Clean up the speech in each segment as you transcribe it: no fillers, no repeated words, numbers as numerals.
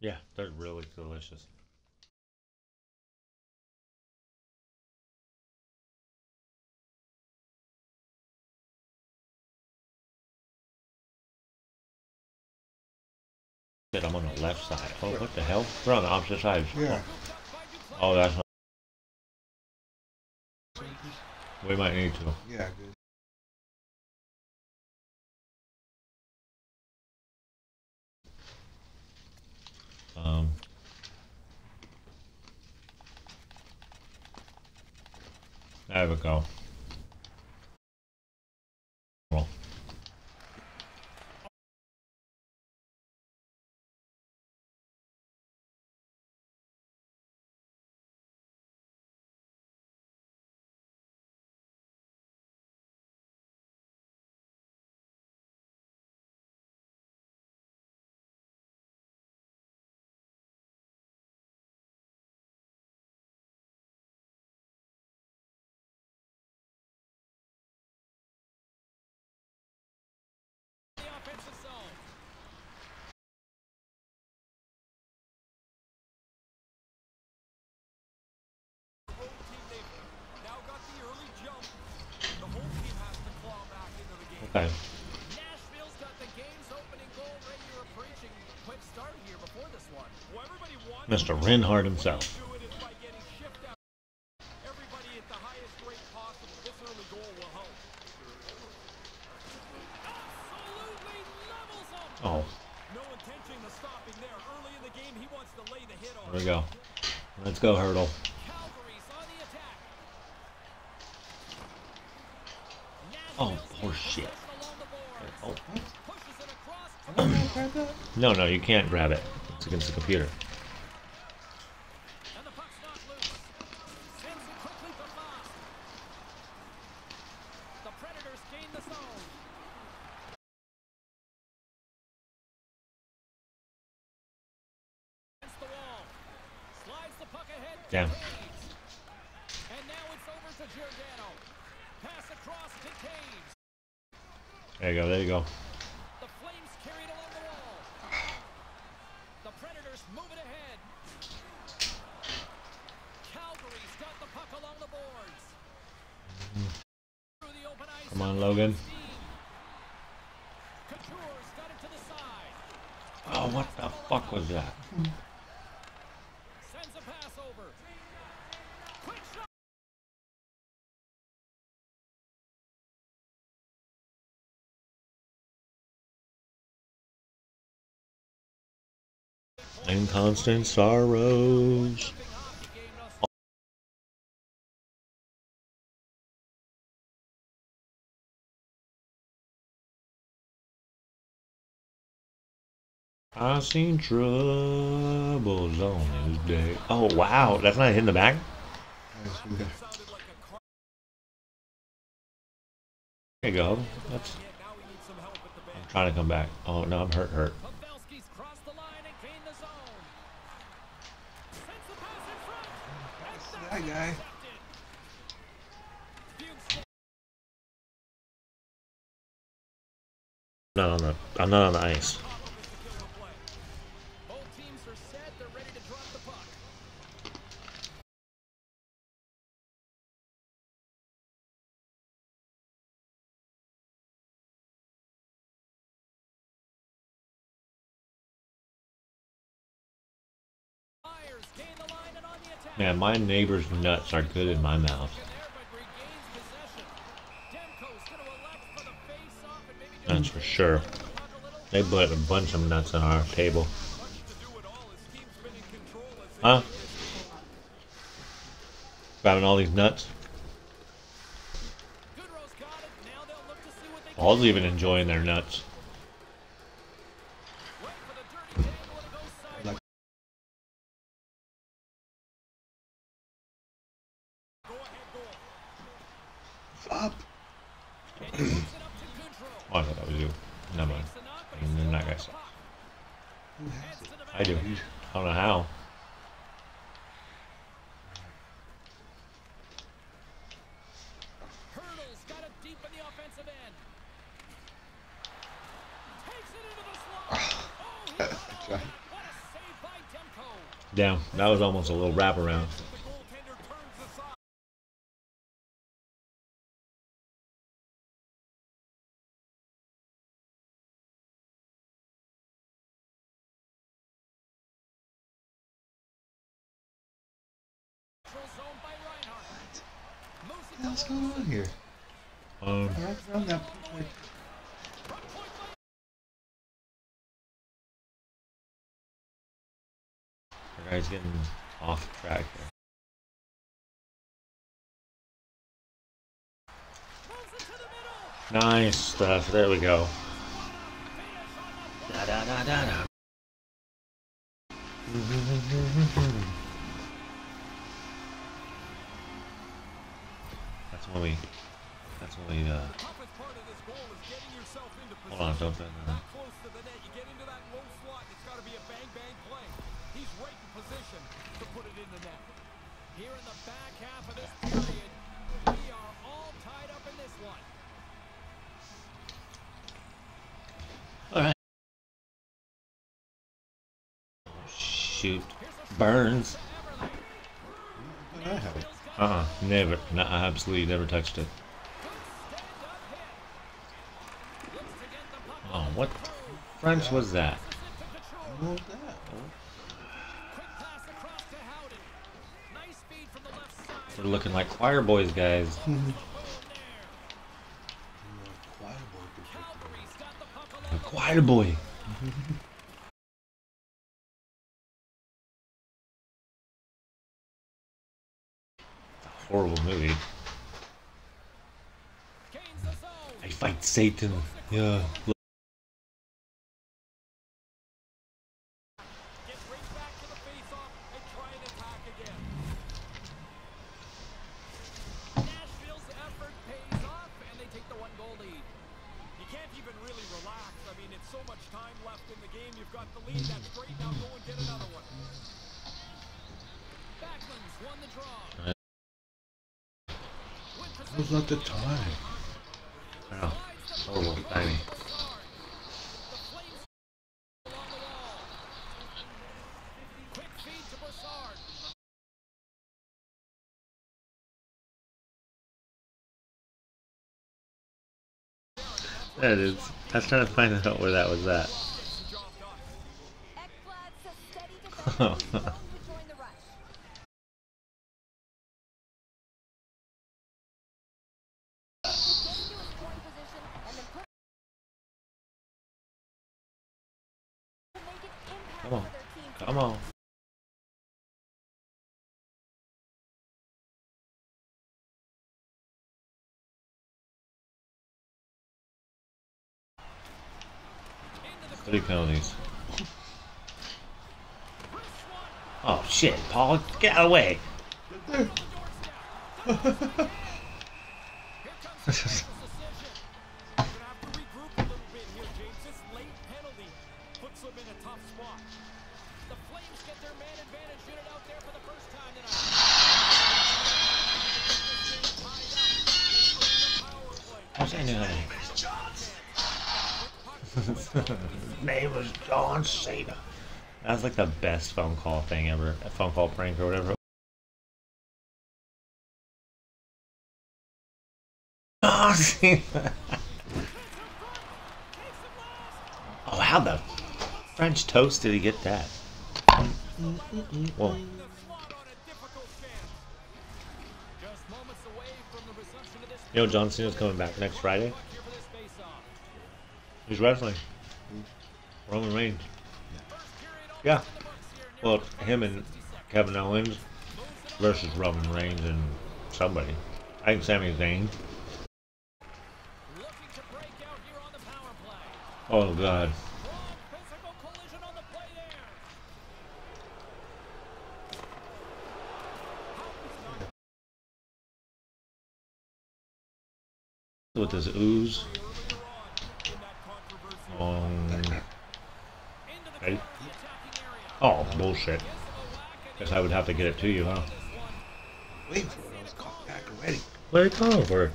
Yeah, they're really delicious. Shit, I'm on the left side. Oh, what the hell? We're on the opposite sides. Yeah. Oh, that's not... We might need to. Yeah, good. Um, there we go. Well, okay. Mr. Reinhardt himself. Oh. There we go. Let's go, Hurdle. Oh, poor shit. Oh. No, no, you can't grab it. It's against the computer. Damn. There you go, there you go. The Flames carried along the wall. The Predators moving ahead. Calgary's got the puck along the boards. Come on, Logan. Oh, what the fuck was that? Sends a pass over. Quick shot. And constant sorrows. I seen troubles on his day. Oh wow, that's not hitting the back? There you go. That's... I'm trying to come back. Oh no, I'm hurt. That guy. I'm not on the ice. Man, my neighbor's nuts are good in my mouth. That's for sure. They put a bunch of nuts on our table. Huh? Grabbing all these nuts? Paul's even enjoying their nuts. Up. Oh, I thought that was you. Never mind. And then that guy sucks. I do. I don't know how. Damn, that was almost a little wraparound. What's going on here? Right around that point. The guy's getting off track here. Nice stuff. There we go. Da da da da da. That's when we. Hold on, don't. Here in the back half of this period, we are all tied up in this one. All right. Shoot, Burns. Never. No, I absolutely never touched it. Oh, what French was that? What was that? They're looking like choir boys, guys. Choir boy. Horrible movie. I fight Satan. Yeah. It was not the time. Oh, horrible timing. There it is. I was trying to find out where that was at. Come on. Come on. Three penalties. Oh shit, Paul, get out of the way. His name was John Cena. That was like the best phone call thing ever. A phone call prank or whatever. John Cena. Oh, how the French toast did he get that? Whoa. You know John Cena's coming back next Friday? He's wrestling. Roman Reigns. Yeah. Well, him and Kevin Owens versus Roman Reigns and somebody. I think Sami Zayn. Oh, God. With this ooze. Hey. Oh, bullshit. Guess I would have to get it to you, huh? Wait for it, I was caught back already. What are you calling for?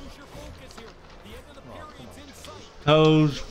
Toes.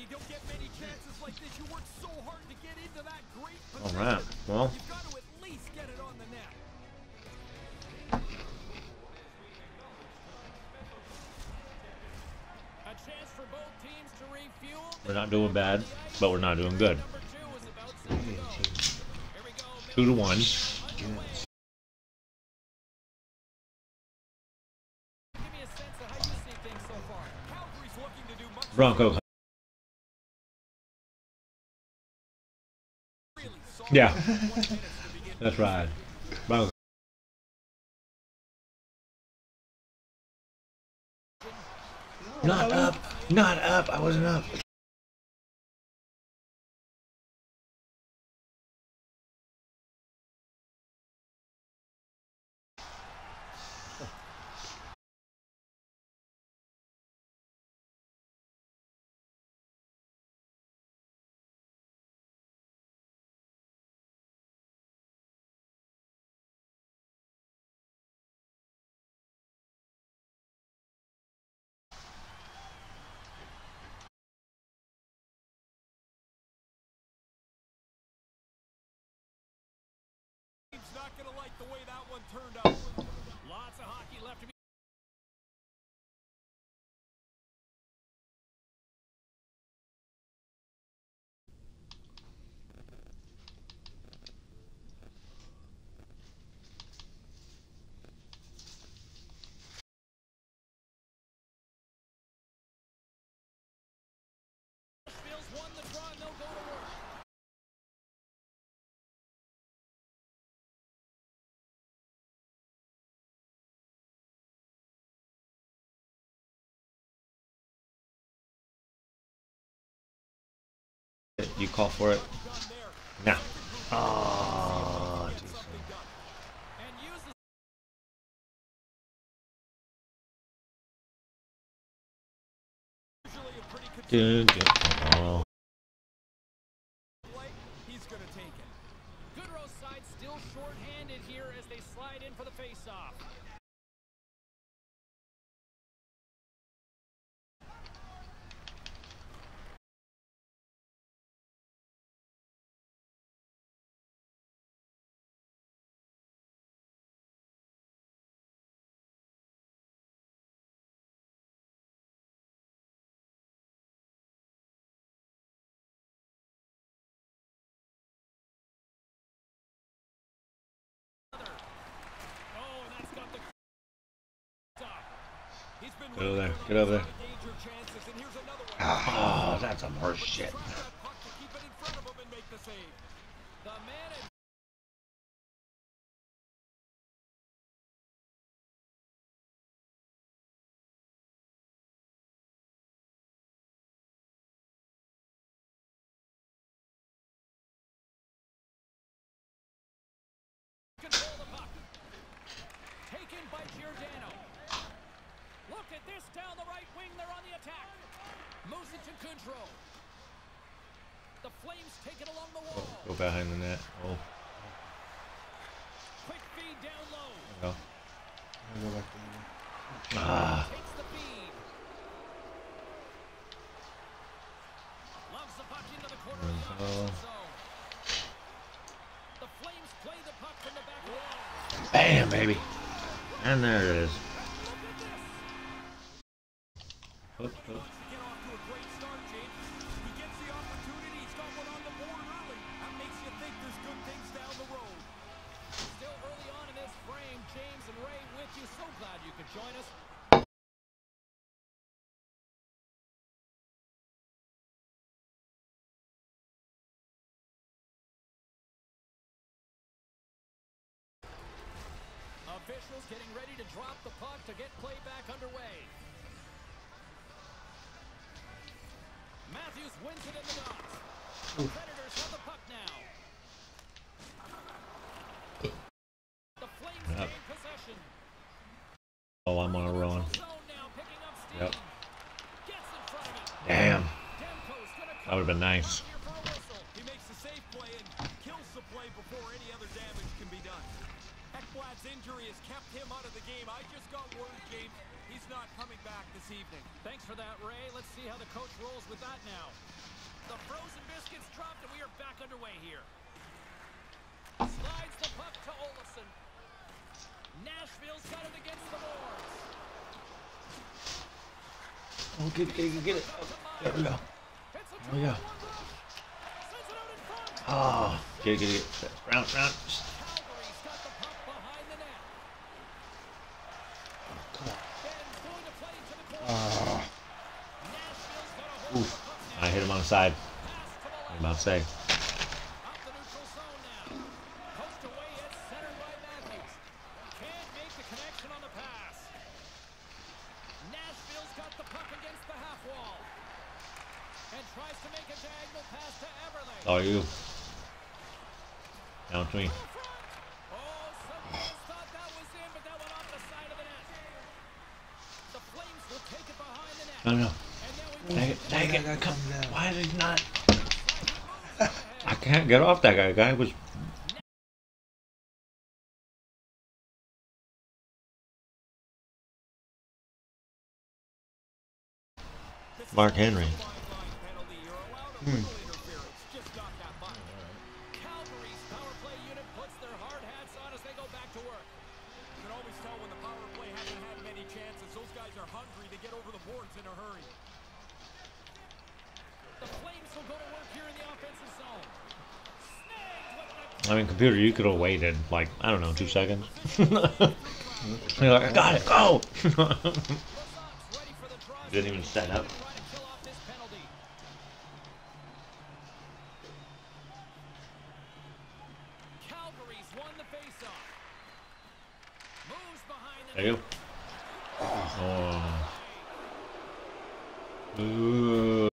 don't get many chances like this. You work so hard to get into that great All position. right. Well, You've got to at least get it on the net. A chance for both teams to refuel. we're not doing bad, but we're not doing good. Number 2 is about set to go. Here we go. 2-1. Give me a sense of how you see things so far. Calgary's looking to do much Broncos. really solid. Yeah, 20 minutes to begin. that's right. Broncos. Not up. Not up. I wasn't up. Team's not going to like the way that one turned out. Lots of hockey left to be Nashville's won the draw and they'll go to work. You call for it? Done there. Nah. Oh, Get something done. And use the usually a pretty controlled oh. play. He's going to take it. Goodrow's side still short-handed here as they slide in for the face-off. Oh, and that's got the stop. He's been Get over there. really Get over there. danger chances, and here's another one. Oh, that's some horse shit. Try that puck to keep it in front of him and make the save. The man in control the puck. Taken by Giordano. Look at this down the right wing. They're on the attack. Moves it to control. The Flames take it along the wall. Go behind the net. Oh, Quick feed down low. no. I'll go back to the Ah. Takes the feed. Loves the puck into the corner of the offensive zone. The Flames play the puck from the back wall. Bam, baby. And there it is. Look at this. Get off to a great start, James. He gets the opportunity. He's got one on the board early. That makes you think there's good things down the road. Still early on in this frame, James and Ray with you. So glad you could join us. Officials getting ready to drop the puck to get play back underway. Matthews wins it in the dots. The Predators have the puck now. The Flames Yep. gain possession. Oh, I'm on a run. Zone now, picking up steam. Yep. Gets in front of it. Damn. Demko's gonna That would have been nice. here for a whistle. He makes the safe play and kills the play before any other damage can be done. Ekblad's injury has kept him out of the game. I just got word, James, he's not coming back this this evening. Thanks for that, Ray. Let's see how the coach rolls with that now. The frozen biscuits dropped, and we are back underway here. Slides the puck to Olofsson. Nashville's got it against the boards. Oh, get it. Oh, there we go. There we go. Oh, get it. Round. Calgary's got the puck behind the net. Come on. Ben's going to play to the corner. Nashville's got a hold of the Oof. puck I now. hit him on the side. Pass to the I'm about to say. Up the neutral zone now. Coast away at center by Matthews. Can't make the connection on the pass. Nashville's got the puck against the half wall. And tries to make a diagonal pass to Everly. Oh, you. Down to me. Oh, some fans thought that was in, but that went off the side of the net. The Flames will take it behind the net. No. And now we Dang it. Come. down. Why did he not? I can't get off that guy. Guy was. Mark Henry. Calgary's power play unit puts their hard hats on as they go back to work. You can always tell when the power play hasn't had many chances. Those guys are hungry to get over the boards in a hurry. The Flames will go to work here in the offensive zone. Snagged with I mean, computer, you could have waited like, I don't know, 2 seconds. You're like, I got it, go! the Sox ready for the draw. Didn't even set up. Try to kill off this penalty. Calgary's won the faceoff. Moves behind the There you go. Oh. Ooh.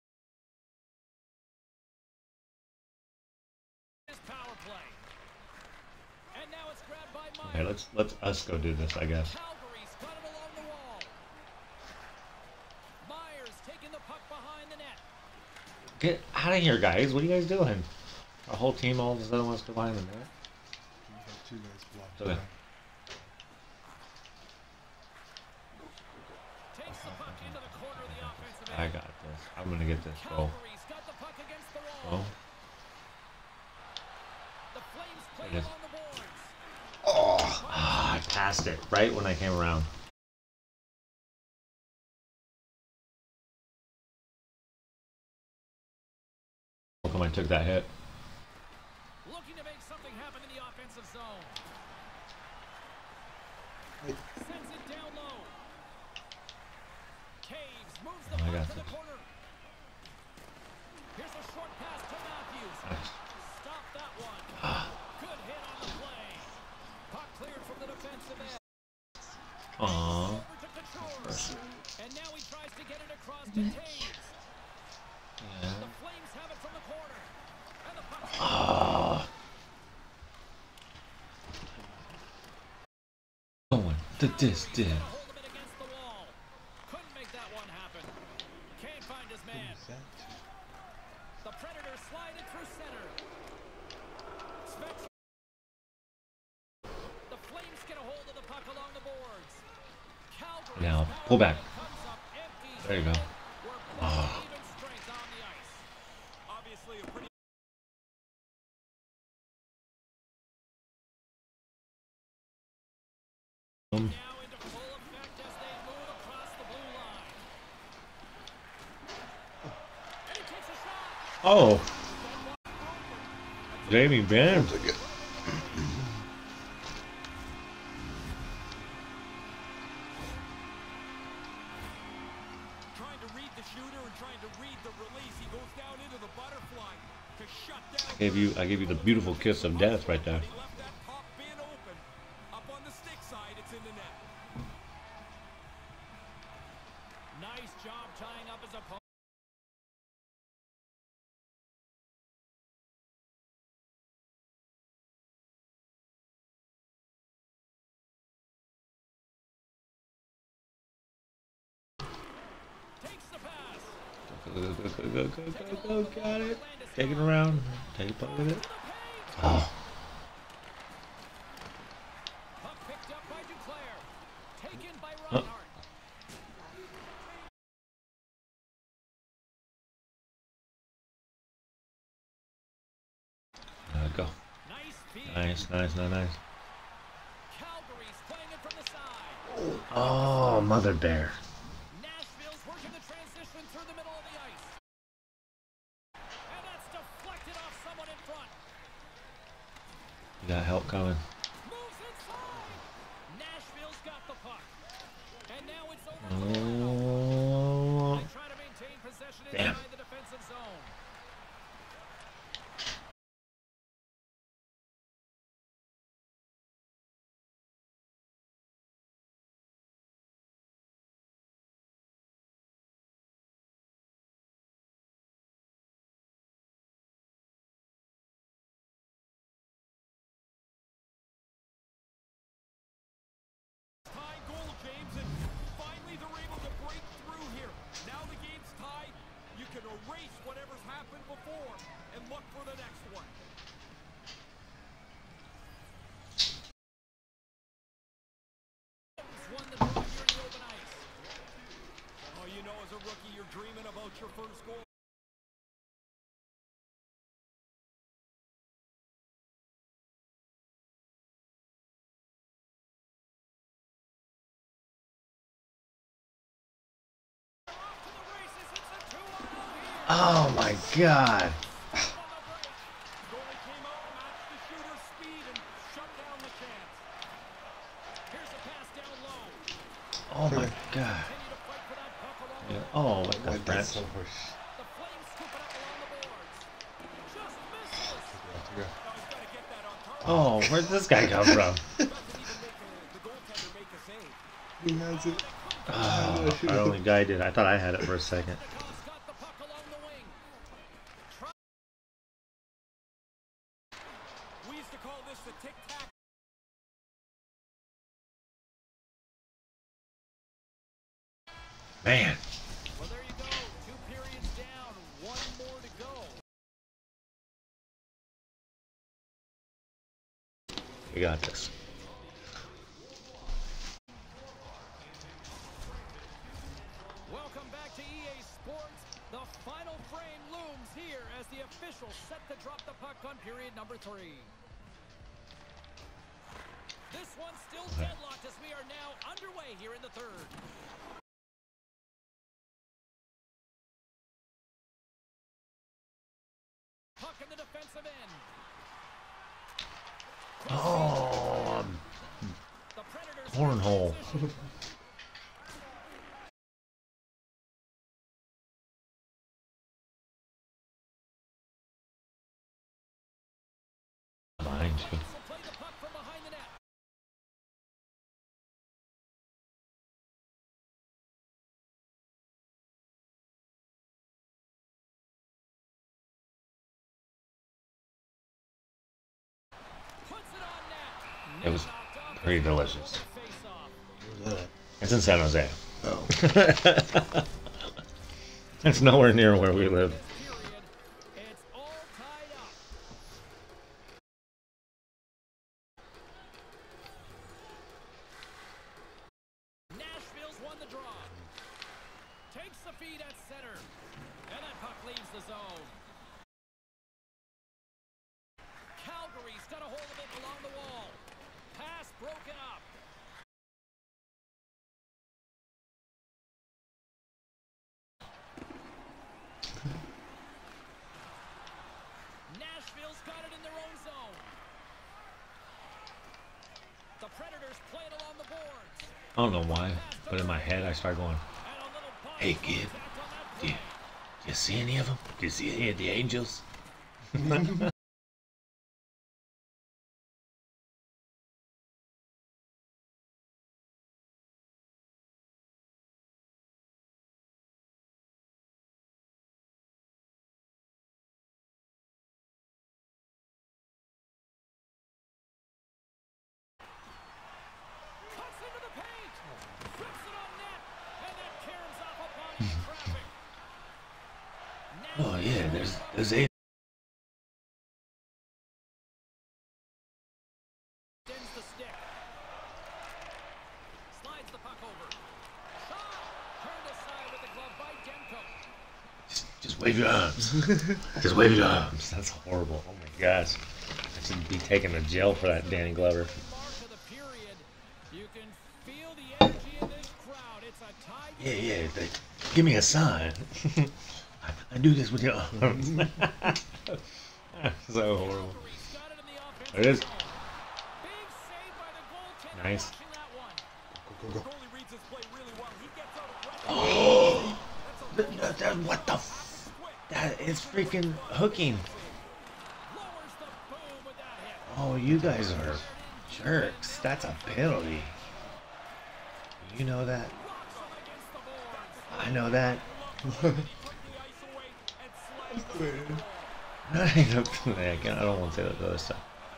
His power play. And now it's grabbed by Okay, Myers. let's us go do this, I guess. Calgary's got it along the wall. Myers taking the puck behind the net. Get out of here, guys. What are you guys doing? Our whole team all of a sudden wants to find the net. You have 2 guys blocked. Okay. Takes the puck into the corner of the offensive I end. got this. I'm gonna get this goal. Calgary's got the puck against the wall. Oh. The Flames play Yes. on the boards. Ah, I passed it right when I came around. How come I took that hit? Looking to make something happen in the offensive zone. Hey. Sends it down low. Caves moves the I puck got to the this. corner. Here's a short pass to Matthews. Nice. Stop that one. Good hit on the play. Puck cleared from the defensive end. Aww. Over to Couture. And now he tries to get it across to Taves. Yeah. The Flames have it from the corner. And the puck Ah. Going to this. got a hold of it against the wall. Couldn't make that one happen. Can't find his man. Who's that? The Predators slide it through center. Spets. The Flames get a hold of the puck along the boards. Calgary's Now, power pull back. play comes up empty. There you go. We're playing even strength on the ice. Obviously a pretty Now into full effect as they move across the blue line. And he takes a shot. Oh. Jamie Benn. trying to read the shooter and trying to read the release. He goes down into the butterfly to shut down. I gave you the beautiful kiss of death right there. He left that top bin open. Up on the stick side, it's in the net. Nice job tying up his opponent. Takes the pass. Go, got it. Take it around. Take a puck with it. Oh. Puck picked up by Duclair. Taken by Reinhardt. Nice, nice, nice, nice. Calgary's playing it from the side. Oh, mother bear. Nashville's working the transition through the middle of the ice. And that's deflected off someone in front. You got help coming. Moves inside. Nashville's got the puck. And now it's over. Oh, They try to maintain possession damn. inside the defensive zone. Tie goal, James, and finally they're able to break through here. Now the game's tied. You can erase whatever's happened before and look for the next one. Won the draw here in the open ice. Oh, you know, as a rookie, you're dreaming about your first goal. Off to the races. It's a 2-on-0 here. Oh my God. Goalie came out, matched the shooter's speed, and shut down the chance. Here's a pass down low. Oh my God. Continue to fight for that puck along the Yeah. Oh, what the Why that's French? so harsh? The Flames scoop it up along the boards. Just misses. Yeah. Now he's got to get that on target. Oh, where'd this guy come from? Doesn't even make the goaltender make a save. He has it. Oh, our only guy did. I thought I had it for a second. Pentecost got the puck along the wing. We used to call this the tic-tac. Man. Well, there you go. 2 periods down. 1 more to go. We got this. Welcome back to EA Sports. The final frame looms here as the officials set to drop the puck on period number 3. This one's still deadlocked as we are now underway here in the third. Puck in the defensive end. Oh, The Predators cornhole. Behind you. will play the puck from behind the net. Puts it on net. It was pretty delicious. Face-off. It's in San Jose. Oh. It's nowhere near where we live. Period. It's all tied up. Nashville's won the draw. Takes the feed at center. And that puck leaves the zone. Calgary's got a hold of it along the wall. Pass broken up. Nashville's got it in their own zone. The Predators play it along the boards. I don't know why, but in my head I start going, And a little body hey kid, contact on that do you, play. you see any of them? Do you see any of the Angels? Cuts into the paint. Flips it on net. And that caroms off a body in traffic. Oh yeah, there's a. Extends the stick. Slides the puck over. Shot. Turned aside with the glove by Demko. Just wave your arms. Just wave your arms. That's horrible. Oh my gosh. should be taken to jail for that, Danny Glover. Yeah, give me a sign. I do this with your arms. So horrible. There it is. Nice. Oh! What the f... That is freaking hooking. Oh, you guys are jerks. That's a penalty. You know that? I know that. I don't want to say that other stuff.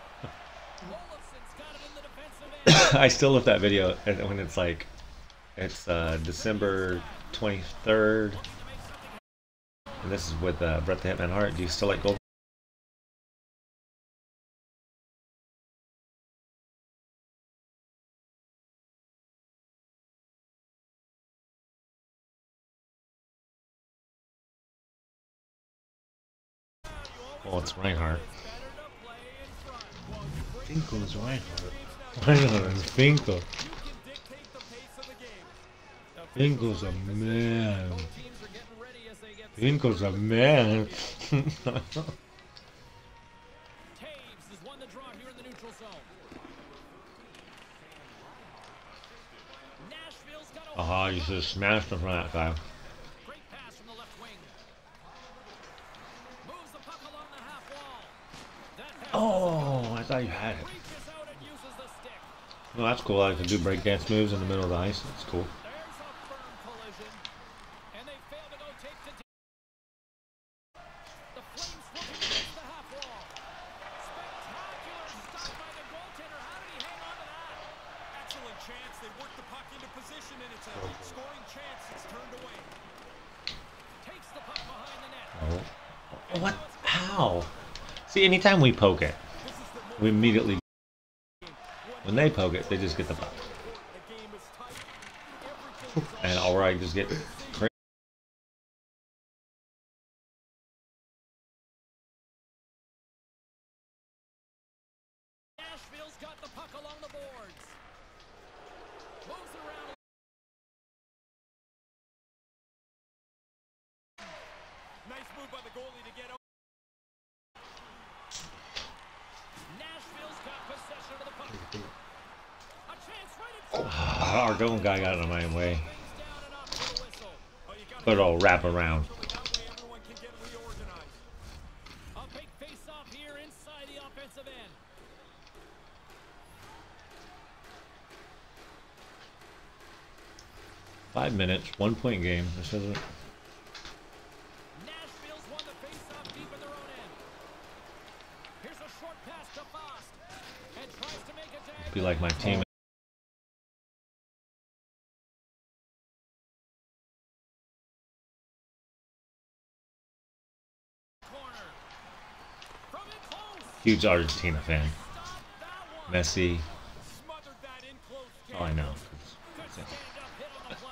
I still love that video when it's like, it's December 23rd, and this is with Bret the Hitman Hart. Do you still like gold? Well, it's Reinhardt. Finkel's Reinhardt. Reinhardt and Finkel. Finkel's a man. Finkel's a man. Aha, you should have smashed him from that guy. Oh, I thought you had it. Well, that's cool. I can do breakdance moves in the middle of the ice. That's cool. Oh. What? How? See, anytime we poke it, we immediately... When they poke it, they just get the puck. And or I just get crazy. Nashville's got the puck along the boards. Moves around. Nice move by the goalie to get out. Nashville's got possession of the puck. A chance right in front. Our golden guy got in my way. But it'll wrap around. Everyone can get reorganized. A big face-off here inside the offensive end. 5 minutes, 1 point game. This isn't. Nashville's won the face-off deep in their own end. Here's a short pass to Foss. And tries to make a diagonal. Be like my team. Corner. From in close. Huge Argentina fan. Messi. Smothered that in close. Oh, I know. Good stand-up hit on the play.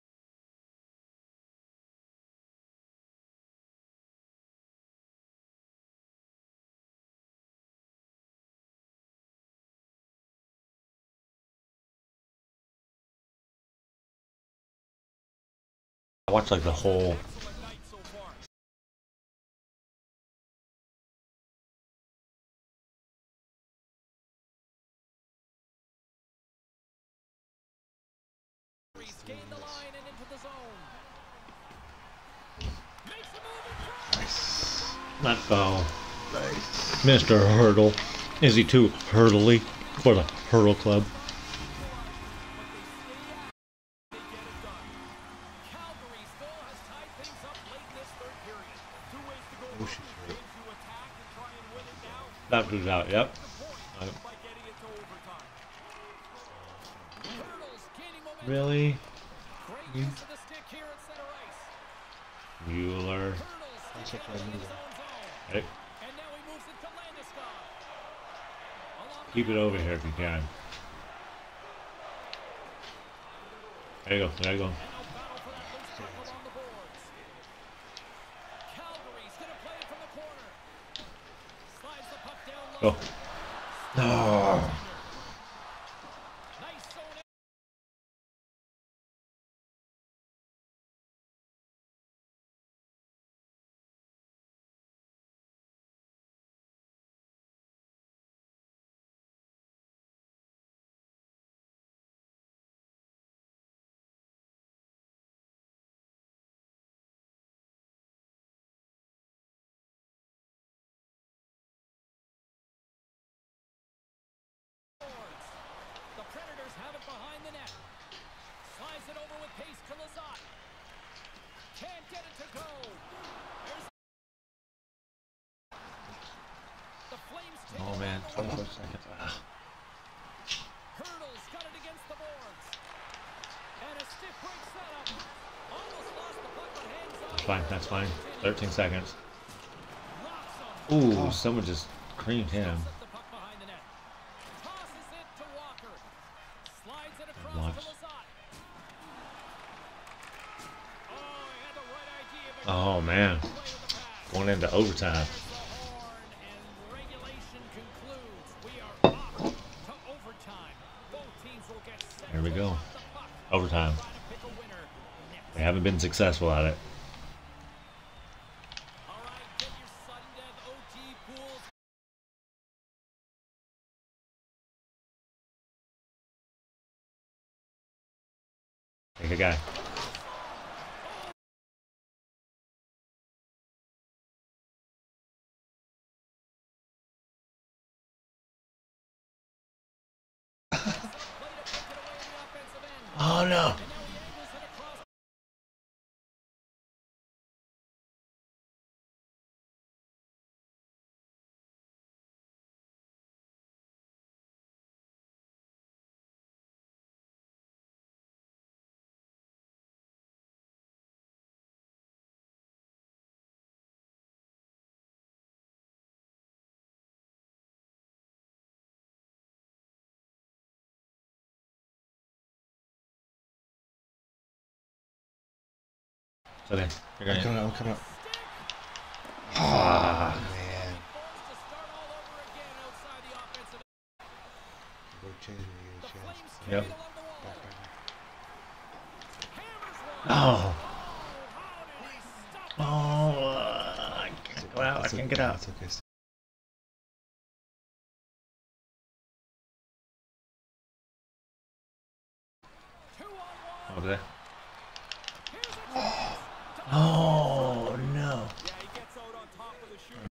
I watched like the whole. Excellent night so far. He's gained the line and into the zone. Makes a move in front. Let's go. Mr. Hurdle. Is he too hurdly for the Hurdle Club? They get it done. Calgary still has tied things up late in this third period. 2 ways to go. Oh, she's hurt. To attack and try and win it now. That was out, yep. By getting it to overtime. Turtles gaining momentum. Really? Great use of the stick here at center ice. Mueller. Turtles That's sticking what I out in knew. his own zone. Hey, And now he moves it to Landeskog. Along keep it over here if you can. There you go, there you go. and now battle for that loose puck along the boards. Calgary's gonna play it from the corner. Slides the puck down Go. low. No. Nice zone. The Predators have it behind the net. Slides it over with pace to Lazat. Can't get it to go. There's the Flames take Oh it man, on the 24 wall. seconds. Hurdles got it against the boards. And a stiff break setup. Almost lost the puck, but hangs on. That's fine, that's fine. 13 seconds. Knocks him. Ooh, someone just creamed him. Set the puck behind the net. Tosses it to Walker. Slides it across Watch. to Lazat. Oh, he had the right idea, but Oh man, play with the pass. going into overtime. There's the horn, and regulation concludes. We are off to overtime. Both teams will get set Here we to go. drop the puck. Overtime. Try to pick a winner next. They haven't been successful at it. All right, get your sudden death OT pools. Take a guy. Oh no. So then, you're I'm gonna. coming up. I'm coming up. Ah, Man. Forced to start all over again outside the offensive end. Go change me. Give me The a chance. Flames Yep. carry it along the wall. Back, back, back. Hammers one. oh, How did he stop it? I can't go out. I can't get out. It's okay. Two-on-one. Over there. Here's a chance. Oh no. Yeah, he gets out on top of the shoot.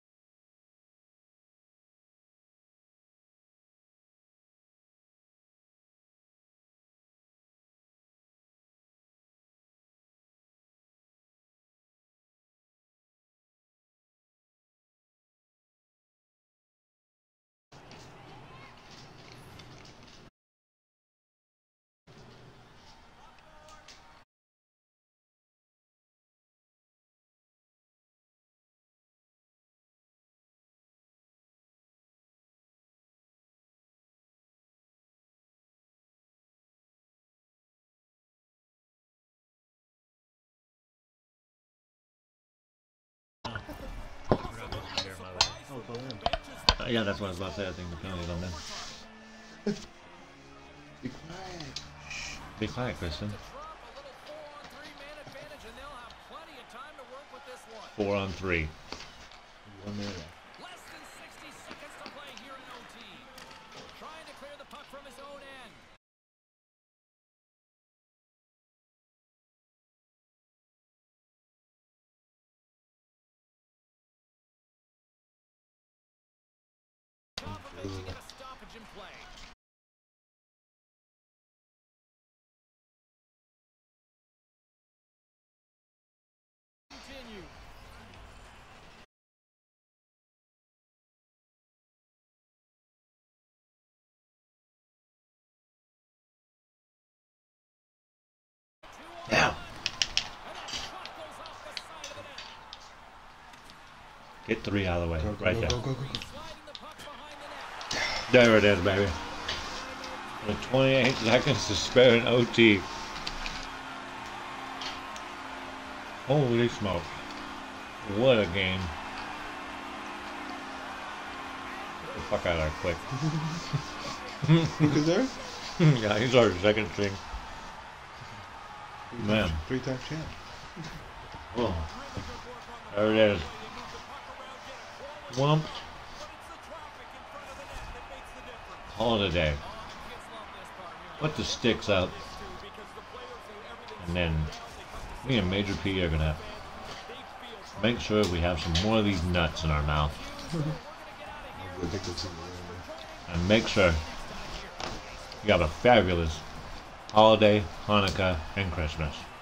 Yeah, that's what I was about to say. I think the penalty's on them. Be quiet. Be quiet, Kristen. Drop a little 4-on-3 man advantage, and they'll have plenty of time to work with this one. 4 on 3. 1 minute left. Less than 60 seconds to play here in OT. Trying to clear the puck from his own end. Confirmation and a stoppage in play. Continue. Yeah. And that shot goes off the side of the net. Get 3 out of the way. Go, go, Right go, there. go, go, go. Sliding the puck behind the net. There it is, baby. With 28 seconds to spare in OT. Holy smoke. What a game. the fuck out of there quick. Look at there. Yeah, he's our second string. Man. Three-time champ. Oh. There it is. Wump. Call it a day. Put the sticks out. And then me and Major P are going to make sure we have some more of these nuts in our mouth. And make sure you have a fabulous holiday, Hanukkah, and Christmas.